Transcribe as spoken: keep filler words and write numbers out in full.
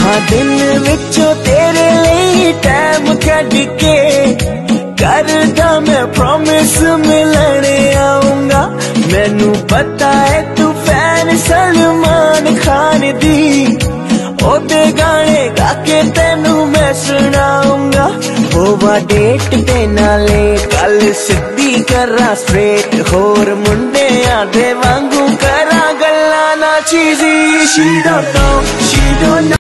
हाँ दिन विचों तेरे लिए टाइम कढ के करदा मैं प्रॉमिस मिलने आऊंगा। मैनू पता है तू फैन सलमान खान दी, ओदे गाने गा के तेनू मैं सुनाऊंगा। होवा डेट ते नाले गल सिद्धी करा स्ट्रेट, होर मुंडियां दे वांगू करा गल्लां ना चीज़ी। She don't know, she don't know